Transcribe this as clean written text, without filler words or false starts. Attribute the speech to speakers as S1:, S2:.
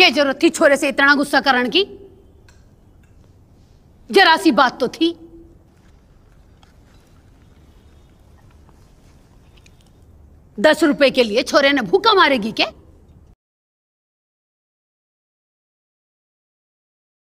S1: क्या जरूरत थी छोरे से इतना गुस्सा करने की? जरा सी बात तो थी। ₹10 के लिए छोरे ने भूखा मारेगी क्या?